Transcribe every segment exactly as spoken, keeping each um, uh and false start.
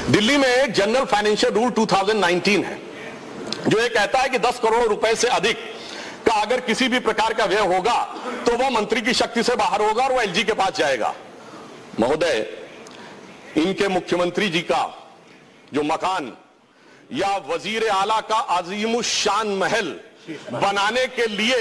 दिल्ली में एक general financial rule दो हज़ार उन्नीस है जो ये कहता है कि दस करोड़ रुपए से अधिक का अगर किसी भी प्रकार का व्यय होगा तो वह मंत्री की शक्ति से बाहर होगा और वह एलजी के पास जाएगा। महोदय, इनके मुख्यमंत्री जी का जो मकान या वजीर आला का अजीमुशान महल बनाने के लिए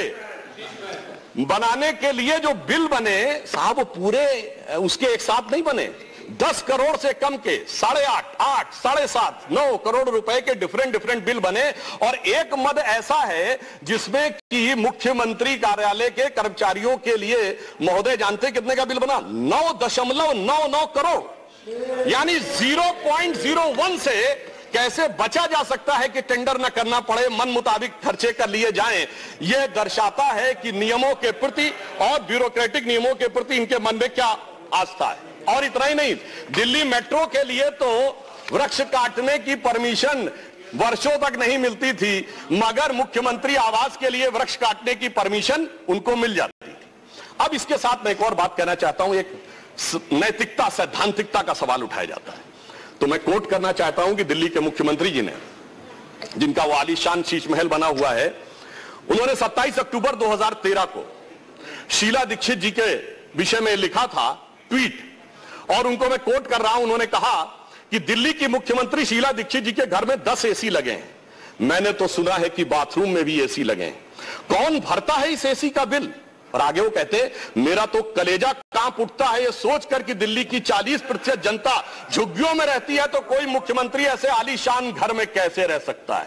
बनाने के लिए जो बिल बने साहब, वो पूरे उसके एक साथ नहीं बने। दस करोड़ से कम के साढ़े आठ आठ साढ़े सात नौ करोड़ रुपए के डिफरेंट डिफरेंट बिल बने और एक मद ऐसा है जिसमें कि मुख्यमंत्री कार्यालय के कर्मचारियों के लिए महोदय जानते कितने का बिल बना? नौ दशमलव नौ नौ करोड़, यानी जीरो पॉइंट जीरो वन से कैसे बचा जा सकता है कि टेंडर न करना पड़े, मन मुताबिक खर्चे कर लिए जाएं। यह दर्शाता है कि नियमों के प्रति और ब्यूरोक्रेटिक नियमों के प्रति इनके मन में क्या आस्था है। और इतना ही नहीं, दिल्ली मेट्रो के लिए तो वृक्ष काटने की परमिशन वर्षों तक नहीं मिलती थी, मगर मुख्यमंत्री आवास के लिए वृक्ष काटने की परमिशन उनको मिल जाती थी। अब इसके साथ मैं एक और बात कहना चाहता हूं, एक नैतिकता सैद्धांतिकता का सवाल उठाया जाता है, तो मैं कोट करना चाहता हूं कि दिल्ली के मुख्यमंत्री जी ने, जिनका वो आलीशान शीश महल बना हुआ है, उन्होंने सत्ताईस अक्टूबर दो हज़ार तेरह को शीला दीक्षित जी के विषय में लिखा था ट्वीट, और उनको मैं कोट कर रहा हूं। उन्होंने कहा कि दिल्ली की मुख्यमंत्री शीला दीक्षित जी के घर में दस एसी लगे हैं, मैंने तो सुना है कि बाथरूम में भी एसी लगे हैं, कौन भरता है इस एसी का बिल? और आगे वो कहते, मेरा तो कलेजा कांप उठता है ये सोचकर कि दिल्ली की चालीस प्रतिशत जनता झुग्गियों में रहती है, तो कोई मुख्यमंत्री ऐसे आलीशान घर में कैसे रह सकता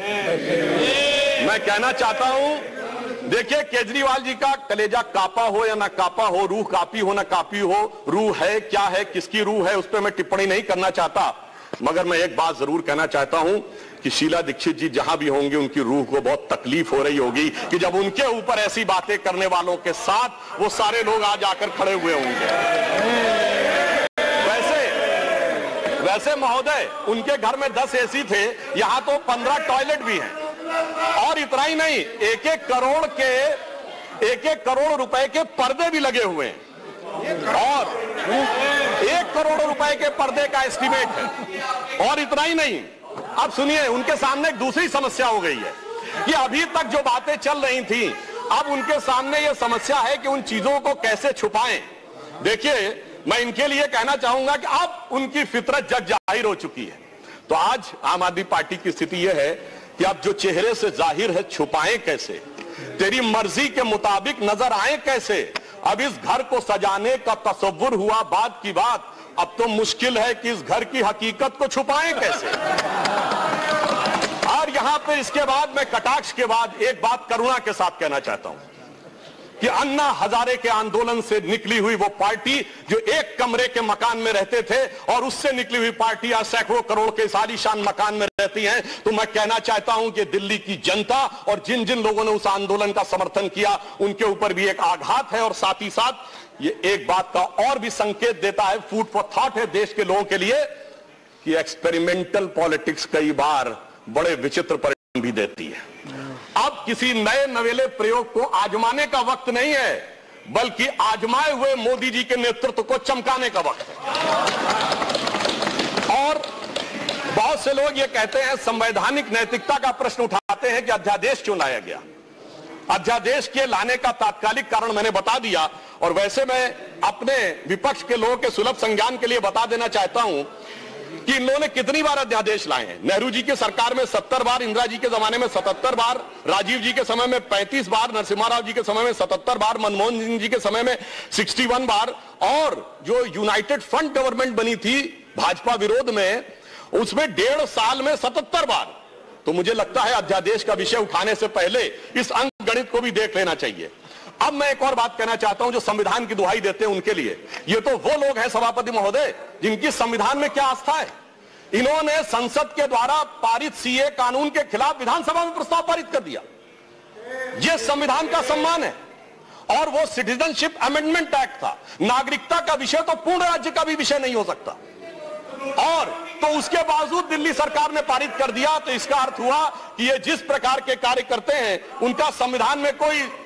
है। मैं कहना चाहता हूं, देखिए, केजरीवाल जी का कलेजा कापा हो या ना कापा हो, रूह कापी हो ना कापी हो, रूह है क्या है, किसकी रूह है, उस पर मैं टिप्पणी नहीं करना चाहता, मगर मैं एक बात जरूर कहना चाहता हूं कि शीला दीक्षित जी जहां भी होंगे उनकी रूह को बहुत तकलीफ हो रही होगी कि जब उनके ऊपर ऐसी बातें करने वालों के साथ वो सारे लोग आज आकर खड़े हुए होंगे। वैसे वैसे महोदय, उनके घर में दस एसी थे, यहां तो पंद्रह टॉयलेट भी हैं, और इतना ही नहीं, एक एक करोड़ के एक एक करोड़ रुपए के पर्दे भी लगे हुए हैं, और एक करोड़ रुपए के पर्दे का एस्टीमेट है। और इतना ही नहीं, अब सुनिए, उनके सामने एक दूसरी समस्या हो गई है कि अभी तक जो बातें चल रही थी, अब उनके सामने यह समस्या है कि उन चीजों को कैसे छुपाएं। देखिए, मैं इनके लिए कहना चाहूंगा कि अब उनकी फितरत जग जाहिर हो चुकी है। तो आज आम आदमी पार्टी की स्थिति यह है कि अब जो चेहरे से जाहिर है छुपाएं कैसे, तेरी मर्जी के मुताबिक नजर आए कैसे। अब इस घर को सजाने का तसव्वुर हुआ बात की बात, अब तो मुश्किल है कि इस घर की हकीकत को छुपाएं कैसे। और यहां पर इसके बाद मैं कटाक्ष के बाद एक बात करुणा के साथ कहना चाहता हूं कि अन्ना हजारे के आंदोलन से निकली हुई वो पार्टी जो एक कमरे के मकान में रहते थे, और उससे निकली हुई पार्टी आज सैकड़ों करोड़ के आलीशान मकान में रहती हैं, तो मैं कहना चाहता हूं कि दिल्ली की जनता और जिन जिन लोगों ने उस आंदोलन का समर्थन किया उनके ऊपर भी एक आघात है, और साथ ही साथ ये एक बात का और भी संकेत देता है, फूड फॉर थॉट है देश के लोगों के लिए, कि एक्सपेरिमेंटल पॉलिटिक्स कई बार बड़े विचित्र परिणाम भी देती है। अब किसी नए नवेले प्रयोग को आजमाने का वक्त नहीं है, बल्कि आजमाए हुए मोदी जी के नेतृत्व को चमकाने का वक्त है। और बहुत से लोग ये कहते हैं, संवैधानिक नैतिकता का प्रश्न उठाते हैं कि अध्यादेश क्यों लाया गया। अध्यादेश के लाने का तात्कालिक कारण मैंने बता दिया, और वैसे मैं अपने विपक्ष के लोगों के सुलभ संज्ञान के लिए बता देना चाहता हूं कि इन लोगों ने कितनी बार अध्यादेश लाए हैं। नेहरू जी की सरकार में सत्तर बार, इंदिरा जी के जमाने में सतहत्तर बार, राजीव जी के समय में पैंतीस बार, नरसिम्हा राव जी के समय में सतहत्तर बार, मनमोहन सिंह जी के समय में इकसठ बार, और जो यूनाइटेड फ्रंट गवर्नमेंट बनी थी भाजपा विरोध में, उसमें डेढ़ साल में सतहत्तर बार। तो मुझे लगता है अध्यादेश का विषय उठाने से पहले इस अंक गणित को भी देख लेना चाहिए। अब मैं एक और बात कहना चाहता हूं, जो संविधान की दुहाई देते हैं उनके लिए, ये तो वो लोग हैं सभापति महोदय जिनकी संविधान में क्या आस्था है। इन्होंने संसद के द्वारा पारित सीए कानून के खिलाफ विधानसभा में प्रस्ताव पारित कर दिया। यह संविधान का सम्मान है, और वो सिटीजनशिप अमेंडमेंट एक्ट था। नागरिकता का विषय तो पूर्ण राज्य का भी विषय नहीं हो सकता, और तो उसके बावजूद दिल्ली सरकार ने पारित कर दिया। तो इसका अर्थ हुआ कि ये जिस प्रकार के कार्य करते हैं उनका संविधान में कोई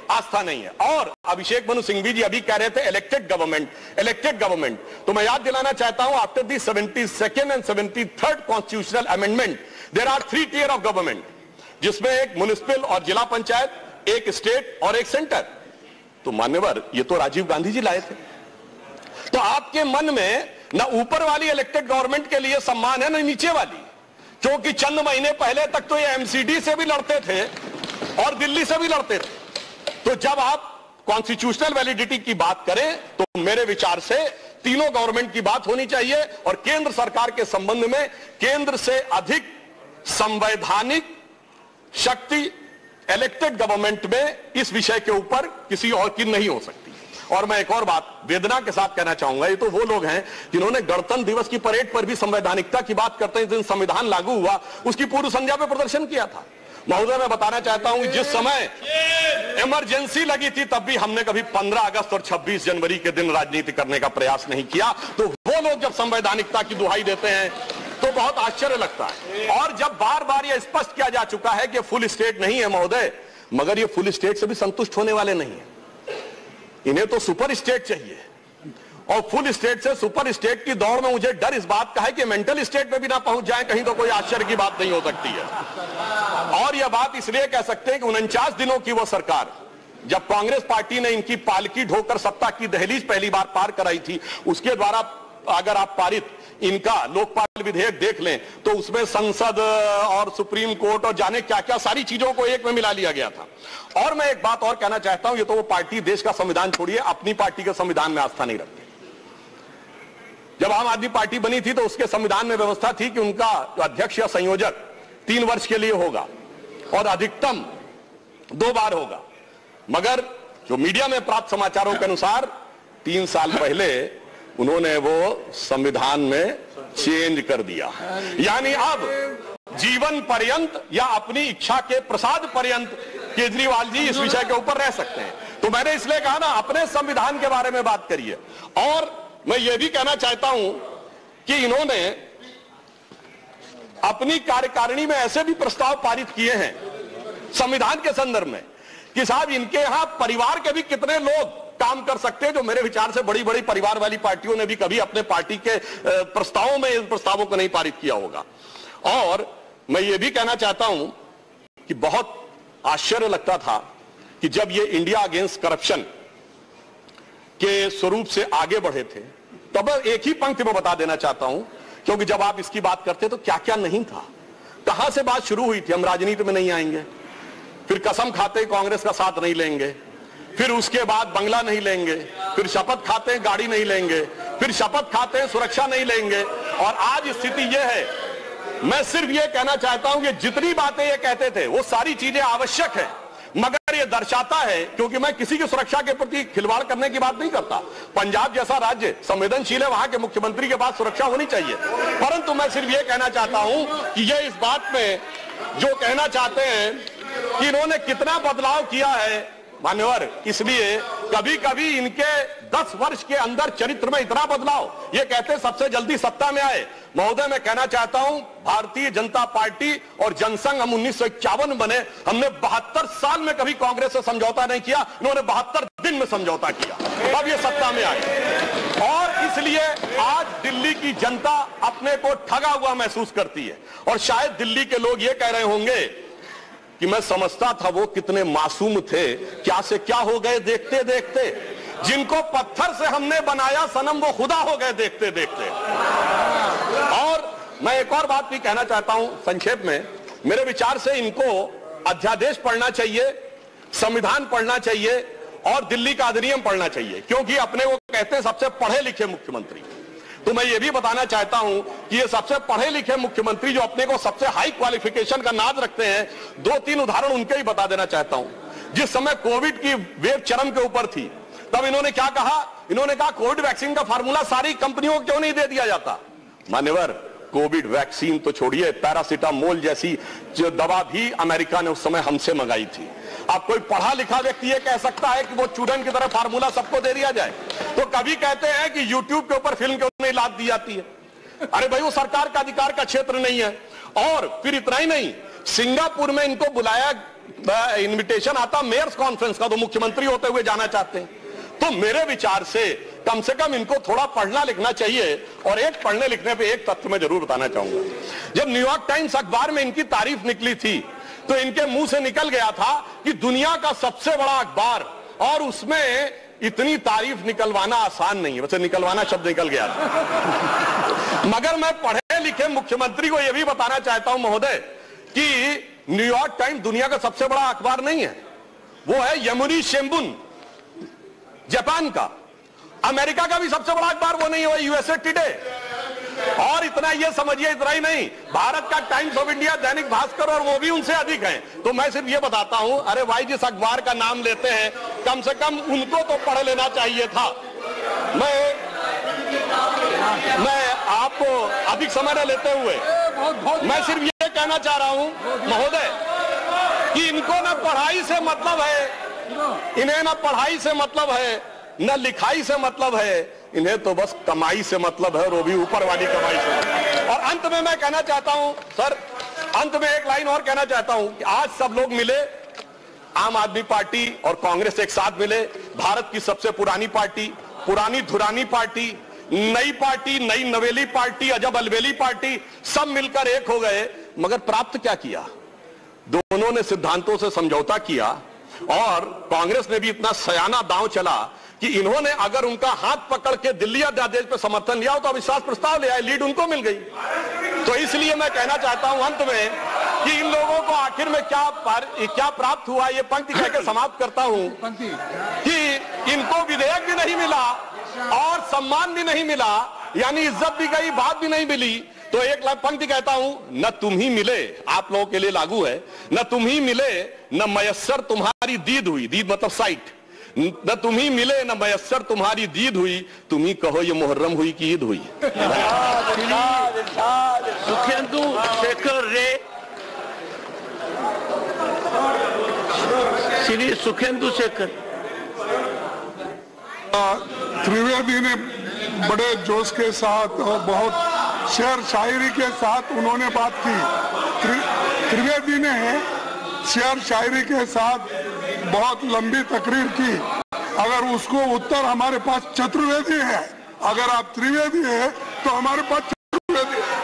आस्था नहीं है। और अभिषेक मनु सिंघवी जी अभी कह रहे थे इलेक्टेड गवर्नमेंट, इलेक्टेड गवर्नमेंट, तो मैं याद दिलाना चाहता हूं after the seventy second and seventy third constitutional amendment there are three tier of government, जिसमें एक म्युनिसिपल और जिला पंचायत, एक स्टेट और एक सेंटर। तो मान्यवर ये तो राजीव गांधी जी लाए थे। तो आपके मन में ना ऊपर वाली इलेक्टेड गवर्नमेंट के लिए सम्मान है ना नीचे वाली, क्योंकि चंद महीने पहले तक तो ये एमसीडी से भी लड़ते थे और दिल्ली से भी लड़ते थे। तो जब आप कॉन्स्टिट्यूशनल वैलिडिटी की बात करें तो मेरे विचार से तीनों गवर्नमेंट की बात होनी चाहिए और केंद्र सरकार के संबंध में केंद्र से अधिक संवैधानिक शक्ति इलेक्टेड गवर्नमेंट में इस विषय के ऊपर किसी और की नहीं हो सकती। और मैं एक और बात वेदना के साथ कहना चाहूंगा, ये तो वो लोग हैं जिन्होंने गणतंत्र दिवस की परेड पर भी संवैधानिकता की बात करते हैं, जिस दिन संविधान लागू हुआ उसकी पूर्व संध्या पे प्रदर्शन किया था। महोदय मैं बताना चाहता हूं कि जिस समय इमरजेंसी लगी थी तब भी हमने कभी पंद्रह अगस्त और छब्बीस जनवरी के दिन राजनीति करने का प्रयास नहीं किया। तो वो लोग जब संवैधानिकता की दुहाई देते हैं तो बहुत आश्चर्य लगता है। और जब बार बार यह स्पष्ट किया जा चुका है कि फुल स्टेट नहीं है महोदय, मगर ये फुल स्टेट से भी संतुष्ट होने वाले नहीं है, इन्हें तो सुपर स्टेट चाहिए। और फुल स्टेट से सुपर स्टेट की दौड़ में मुझे डर इस बात का है कि मेंटल स्टेट पे भी ना पहुंच जाए कहीं, तो कोई आश्चर्य की बात नहीं हो सकती है। और यह बात इसलिए कह सकते हैं कि उनचास दिनों की वो सरकार, जब कांग्रेस पार्टी ने इनकी पालकी ढोकर सत्ता की दहलीज पहली बार पार कराई थी, उसके द्वारा अगर आप पारित इनका लोकपाल विधेयक देख लें तो उसमें संसद और सुप्रीम कोर्ट और जाने क्या क्या सारी चीजों को एक में मिला लिया गया था। और मैं एक बात और कहना चाहता हूं, ये तो वो पार्टी देश का संविधान छोड़िए अपनी पार्टी के संविधान में आस्था नहीं रखती। जब आम आदमी पार्टी बनी थी तो उसके संविधान में व्यवस्था थी कि उनका अध्यक्ष या संयोजक तीन वर्ष के लिए होगा और अधिकतम दो बार होगा। मगर जो मीडिया में प्राप्त समाचारों के अनुसार तीन साल पहले उन्होंने वो संविधान में चेंज कर दिया, यानी अब जीवन पर्यंत या अपनी इच्छा के प्रसाद पर्यंत केजरीवाल जी इस विषय के ऊपर रह सकते हैं। तो मैंने इसलिए कहा ना अपने संविधान के बारे में बात करिए। और मैं ये भी कहना चाहता हूं कि इन्होंने अपनी कार्यकारिणी में ऐसे भी प्रस्ताव पारित किए हैं संविधान के संदर्भ में कि साहब इनके यहां परिवार के भी कितने लोग काम कर सकते हैं, जो मेरे विचार से बड़ी बड़ी परिवार वाली पार्टियों ने भी कभी अपने पार्टी के प्रस्तावों में इन प्रस्तावों को नहीं पारित किया होगा। और मैं ये भी कहना चाहता हूं कि बहुत आश्चर्य लगता था कि जब ये इंडिया अगेंस्ट करप्शन के स्वरूप से आगे बढ़े थे, तब एक ही पंक्ति में बता देना चाहता हूं, क्योंकि जब आप इसकी बात करते तो क्या क्या नहीं था, कहां से बात शुरू हुई थी, हम राजनीति में नहीं आएंगे, फिर कसम खाते कांग्रेस का साथ नहीं लेंगे, फिर उसके बाद बंगला नहीं लेंगे, फिर शपथ खाते हैं गाड़ी नहीं लेंगे, फिर शपथ खाते हैं सुरक्षा नहीं लेंगे। और आज स्थिति यह है, मैं सिर्फ यह कहना चाहता हूं कि जितनी बातें ये कहते थे वो सारी चीजें आवश्यक है, मगर ये दर्शाता है, क्योंकि मैं किसी की सुरक्षा के प्रति खिलवाड़ करने की बात नहीं करता, पंजाब जैसा राज्य संवेदनशील है, वहां के मुख्यमंत्री के पास सुरक्षा होनी चाहिए। परंतु मैं सिर्फ ये कहना चाहता हूं कि ये इस बात में जो कहना चाहते हैं कि इन्होंने कितना बदलाव किया है मान्यवर, इसलिए कभी कभी इनके दस वर्ष के अंदर चरित्र में इतना बदलाव, ये कहते सबसे जल्दी सत्ता में आए। महोदय मैं कहना चाहता हूं भारतीय जनता पार्टी और जनसंघ हम उन्नीस सौ इक्यावन बने, हमने बहत्तर साल में कभी कांग्रेस से समझौता नहीं किया, इन्होंने बहत्तर दिन में समझौता किया, तब ये सत्ता में आए। और इसलिए आज दिल्ली की जनता अपने को ठगा हुआ महसूस करती है। और शायद दिल्ली के लोग ये कह रहे होंगे कि मैं समझता था वो कितने मासूम थे, क्या से क्या हो गए देखते देखते, जिनको पत्थर से हमने बनाया सनम वो खुदा हो गए देखते देखते। और मैं एक और बात भी कहना चाहता हूं संक्षेप में, मेरे विचार से इनको अध्यादेश पढ़ना चाहिए, संविधान पढ़ना चाहिए और दिल्ली का अधिनियम पढ़ना चाहिए, क्योंकि अपने वो कहते हैं सबसे पढ़े लिखे मुख्यमंत्री। तो मैं ये भी बताना चाहता हूं कि ये सबसे पढ़े लिखे मुख्यमंत्री जो अपने को सबसे हाई क्वालिफिकेशन का नाज रखते हैं, दो तीन उदाहरण उनके ही बता देना चाहता हूं। जिस समय कोविड की वेव चरम के ऊपर थी, तब इन्होंने क्या कहा, इन्होंने कहा कोविड वैक्सीन का फार्मूला सारी कंपनियों को क्यों नहीं दे दिया जाता। मान्यवर कोविड वैक्सीन तो छोड़िए, पैरासिटामोल जैसी जो दवा भी अमेरिका ने उस समय हमसे मंगाई थी। अब कोई पढ़ा लिखा व्यक्ति ये कह सकता है कि वो चूरन की तरह फार्मूला सबको दे दिया जाए। तो कभी कहते हैं कि यूट्यूब के ऊपर फिल्म क्यों नहीं लाद दी जाती है, अरे भाई वो सरकार का अधिकार का क्षेत्र नहीं है। और फिर इतना ही नहीं, सिंगापुर में इनको बुलाया इनविटेशन आता मेयर्स कॉन्फ्रेंस का, तो मुख्यमंत्री होते हुए जाना चाहते हैं। तो मेरे विचार से कम से कम इनको थोड़ा पढ़ना लिखना चाहिए। और एक पढ़ने लिखने पे एक तथ्य मैं जरूर बताना चाहूंगा। जब न्यूयॉर्क टाइम्स अखबार में इनकी तारीफ निकली थी तो इनके मुंह से निकल गया था कि दुनिया का सबसे बड़ा अखबार, और उसमें इतनी तारीफ निकलवाना आसान नहीं है। वैसे निकलवाना शब्द निकल गया था। मगर मैं पढ़े लिखे मुख्यमंत्री को यह भी बताना चाहता हूं महोदय कि न्यूयॉर्क टाइम्स दुनिया का सबसे बड़ा अखबार नहीं है, वो है यमुनी शिंबुन जापान का। अमेरिका का भी सबसे बड़ा अखबार वो नहीं है, वो यूएसए टुडे। और इतना ये समझिए, इतना ही नहीं, भारत का times of India, Dainik Bhaskar, और वो भी उनसे अधिक हैं। तो मैं सिर्फ ये बताता हूं, अरे भाई जिस अखबार का नाम लेते हैं कम से कम उनको तो पढ़ लेना चाहिए था। मैं मैं आपको अधिक समय न लेते हुए मैं सिर्फ ये कहना चाह रहा हूं महोदय कि इनको ना पढ़ाई से मतलब है, इन्हें ना पढ़ाई से मतलब है, न लिखाई से मतलब है, इन्हें तो बस कमाई से मतलब है, और वो भी ऊपर वाली कमाई से। और अंत में मैं कहना चाहता हूं सर, अंत में एक लाइन और कहना चाहता हूं कि आज सब लोग मिले, आम आदमी पार्टी और कांग्रेस एक साथ मिले, भारत की सबसे पुरानी पार्टी, पुरानी धुरानी पार्टी, नई पार्टी, नई नवेली पार्टी, अजब अलबेली पार्टी, सब मिलकर एक हो गए। मगर प्राप्त क्या किया? दोनों ने सिद्धांतों से समझौता किया, और कांग्रेस ने भी इतना सयाना दांव चला कि इन्होंने अगर उनका हाथ पकड़ के दिल्ली अध्यादेश पर समर्थन लिया हो तो अविश्वास प्रस्ताव ले आए, लीड उनको मिल गई। तो इसलिए मैं कहना चाहता हूं अंत में कि इन लोगों को आखिर में क्या क्या प्राप्त हुआ, ये पंक्ति कहकर समाप्त करता हूं कि इनको विधेयक भी नहीं मिला और सम्मान भी नहीं मिला, यानी इज्जत भी गई, बात भी नहीं मिली। तो एक पंक्ति कहता हूं, न तुम ही मिले, आप लोगों के लिए लागू है, न तुम ही मिले न मयस्सर तुम्हारी दीद हुई, दीद मतलब साइट, न तुम ही मिले न मयस्सर तुम्हारी दीद हुई, तुम ही कहो ये मुहर्रम हुई कि ईद हुई। सुखेंदु शेखर रे, श्री सुखेंदु शेखर। त्रिवेदी ने बड़े जोश के साथ और बहुत शेर शायरी के साथ उन्होंने बात की। त्रि, त्रिवेदी ने शेर शायरी के साथ बहुत लंबी तकरीर की। अगर उसको उत्तर हमारे पास चतुर्वेदी है, अगर आप त्रिवेदी है तो हमारे पास चतुर्वेदी है।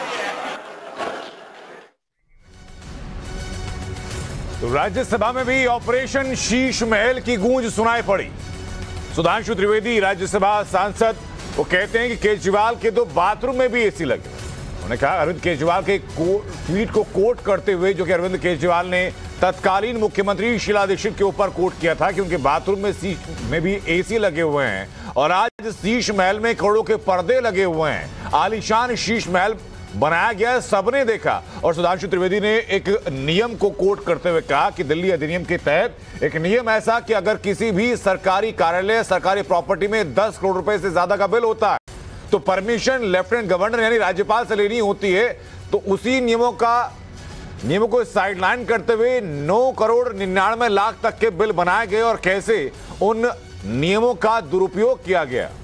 तो राज्यसभा में भी ऑपरेशन शीश महल की गूंज सुनाई पड़ी। सुधांशु त्रिवेदी राज्यसभा सांसद, वो कहते हैं कि केजरीवाल के दो बाथरूम में भी एसी लगे। उन्होंने कहा अरविंद केजरीवाल के ट्वीट को कोट करते हुए, जो कि अरविंद केजरीवाल ने तत्कालीन मुख्यमंत्री शीला दीक्षित के ऊपर कोट किया था कि उनके बाथरूम में शीश में भी एसी लगे हुए हैं, और आज शीश महल में करोड़ों के पर्दे लगे हुए हैं, आलीशान शीश महल बनाया गया, सबने देखा। और सुधांशु त्रिवेदी ने एक नियम को कोट करते हुए कहा कि दिल्ली अधिनियम के तहत एक नियम ऐसा कि अगर किसी भी सरकारी कार्यालय, सरकारी प्रॉपर्टी में दस करोड़ रुपए से ज्यादा का बिल होता है तो परमिशन लेफ्टिनेंट गवर्नर यानी राज्यपाल से लेनी होती है। तो उसी नियमों का नियमों को साइडलाइन करते हुए नौ करोड़ निन्यानवे लाख तक के बिल बनाए गए, और कैसे उन नियमों का दुरुपयोग किया गया।